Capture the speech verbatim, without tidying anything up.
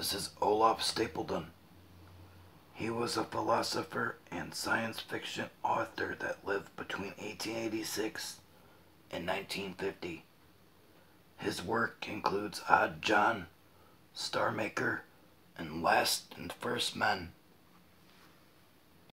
This is Olaf Stapledon. He was a philosopher and science fiction author that lived between eighteen eighty-six and nineteen fifty. His work includes Odd John, Star Maker, and Last and First Men.